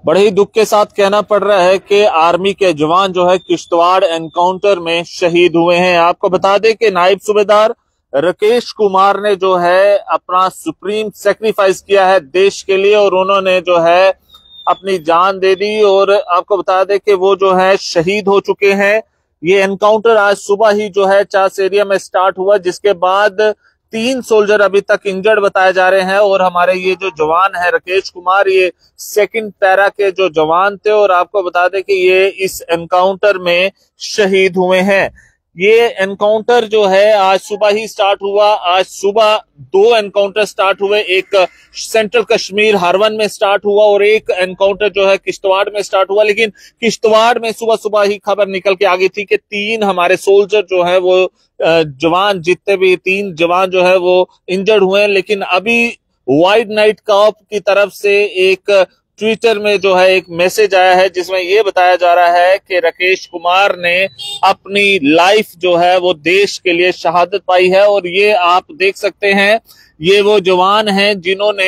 बड़े ही दुख के साथ कहना पड़ रहा है कि आर्मी के जवान जो है किश्तवाड़ एनकाउंटर में शहीद हुए हैं। आपको बता दें कि नायब सूबेदार राकेश कुमार ने जो है अपना सुप्रीम सेक्रीफाइस किया है देश के लिए और उन्होंने जो है अपनी जान दे दी और आपको बता दें कि वो जो है शहीद हो चुके हैं। ये एनकाउंटर आज सुबह ही जो है चास एरिया में स्टार्ट हुआ, जिसके बाद 3 सोल्जर अभी तक इंजर्ड बताए जा रहे हैं और हमारे ये जो जवान है राकेश कुमार, ये सेकंड पैरा के जो जवान थे और आपको बता दें कि ये इस एनकाउंटर में शहीद हुए हैं। ये एनकाउंटर जो है आज सुबह ही स्टार्ट हुआ। आज सुबह 2 एनकाउंटर स्टार्ट हुए, एक सेंट्रल कश्मीर हरवन में स्टार्ट हुआ और एक एनकाउंटर जो है किश्तवाड़ में स्टार्ट हुआ। लेकिन किश्तवाड़ में सुबह सुबह ही खबर निकल के आ गई थी कि 3 हमारे सोल्जर जो है वो जवान, जितने भी 3 जवान जो है वो इंजर्ड हुए हैं। लेकिन अभी वाइड नाइट कॉप की तरफ से एक ट्विटर में जो है एक मैसेज आया है जिसमें ये बताया जा रहा है कि राकेश कुमार ने अपनी लाइफ जो है वो देश के लिए शहादत पाई है। और ये आप देख सकते हैं, ये वो जवान हैं जिन्होंने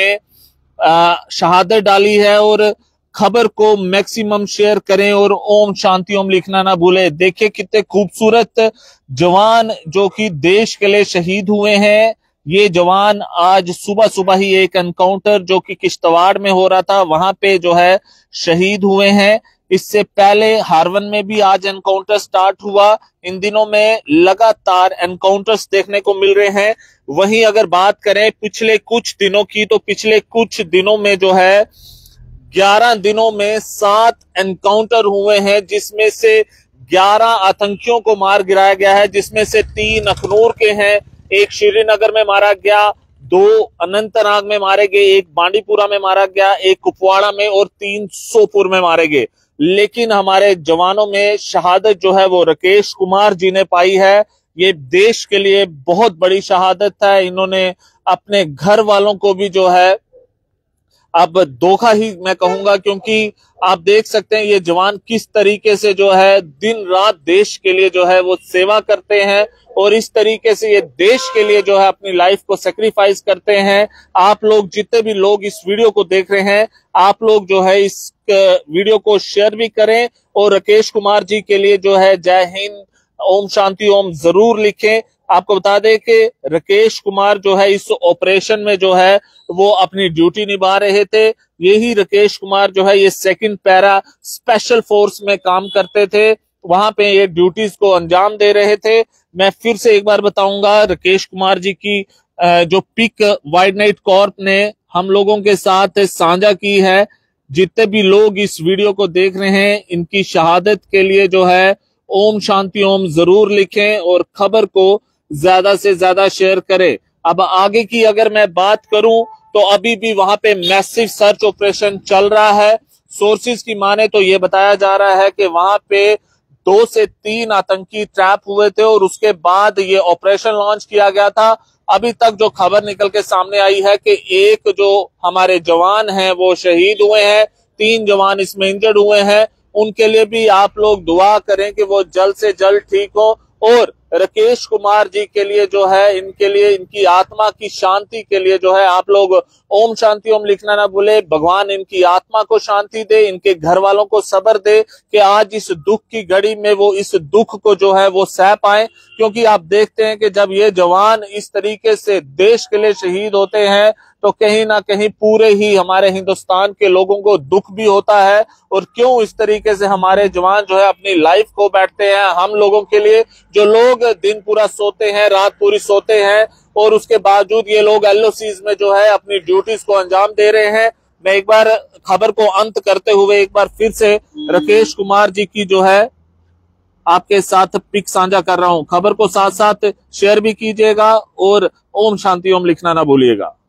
शहादत डाली है। और खबर को मैक्सिमम शेयर करें और ओम शांति ओम लिखना ना भूले। देखिए कितने खूबसूरत जवान जो कि देश के लिए शहीद हुए हैं। ये जवान आज सुबह सुबह ही एक एनकाउंटर जो कि किश्तवाड़ में हो रहा था वहां पे जो है शहीद हुए हैं। इससे पहले हारवन में भी आज एनकाउंटर स्टार्ट हुआ। इन दिनों में लगातार एनकाउंटर्स देखने को मिल रहे हैं। वहीं अगर बात करें पिछले कुछ दिनों की, तो पिछले कुछ दिनों में जो है 11 दिनों में 7 एनकाउंटर हुए हैं, जिसमें से 11 आतंकियों को मार गिराया गया है, जिसमें से 3 अखनूर के हैं, एक श्रीनगर में मारा गया, 2 अनंतनाग में मारे गए, एक बांडीपुरा में मारा गया, एक कुपवाड़ा में और 3 सोपुर में मारे गए। लेकिन हमारे जवानों में शहादत जो है वो राकेश कुमार जी ने पाई है। ये देश के लिए बहुत बड़ी शहादत है। इन्होंने अपने घर वालों को भी जो है अब धोखा ही मैं कहूंगा, क्योंकि आप देख सकते हैं ये जवान किस तरीके से जो है दिन रात देश के लिए जो है वो सेवा करते हैं और इस तरीके से ये देश के लिए जो है अपनी लाइफ को सेक्रीफाइस करते हैं। आप लोग जितने भी लोग इस वीडियो को देख रहे हैं, आप लोग जो है इस वीडियो को शेयर भी करें और राकेश कुमार जी के लिए जो है जय हिंद ओम शांति ओम जरूर लिखें। आपको बता दें कि राकेश कुमार जो है इस ऑपरेशन में जो है वो अपनी ड्यूटी निभा रहे थे। यही राकेश कुमार जो है ये सेकंड पैरा स्पेशल फोर्स में काम करते थे, वहां पे ये ड्यूटीज को अंजाम दे रहे थे। मैं फिर से एक बार बताऊंगा, राकेश कुमार जी की जो पिक वाइड नाइट कॉर्प ने हम लोगों के साथ साझा की है। जितने भी लोग इस वीडियो को देख रहे हैं, इनकी शहादत के लिए जो है ओम शांति ओम जरूर लिखें और खबर को ज्यादा से ज्यादा शेयर करें। अब आगे की अगर मैं बात करूं तो अभी भी वहां पे मैसिव सर्च ऑपरेशन चल रहा है। सोर्सेज की माने तो ये बताया जा रहा है कि वहां पे 2 से 3 आतंकी ट्रैप हुए थे और उसके बाद ये ऑपरेशन लॉन्च किया गया था। अभी तक जो खबर निकल के सामने आई है कि एक जो हमारे जवान हैं वो शहीद हुए हैं, 3 जवान इसमें इंजर्ड हुए हैं। उनके लिए भी आप लोग दुआ करें कि वो जल्द से जल्द ठीक हो। और राकेश कुमार जी के लिए जो है, इनके लिए, इनकी आत्मा की शांति के लिए जो है आप लोग ओम शांति ओम लिखना ना भूले। भगवान इनकी आत्मा को शांति दे, इनके घर वालों को सब्र दे कि आज इस दुख की घड़ी में वो इस दुख को जो है वो सह पाए। क्योंकि आप देखते हैं कि जब ये जवान इस तरीके से देश के लिए शहीद होते हैं तो कहीं ना कहीं पूरे ही हमारे हिंदुस्तान के लोगों को दुख भी होता है। और क्यों इस तरीके से हमारे जवान जो है अपनी लाइफ खो बैठते हैं हम लोगों के लिए, जो लोग दिन पूरा सोते हैं, रात पूरी सोते हैं और उसके बावजूद ये लोग एलओसीज में जो है अपनी ड्यूटीज को अंजाम दे रहे हैं। मैं एक बार खबर को अंत करते हुए एक बार फिर से राकेश कुमार जी की जो है आपके साथ पिक साझा कर रहा हूं। खबर को साथ साथ शेयर भी कीजिएगा और ओम शांति ओम लिखना ना भूलिएगा।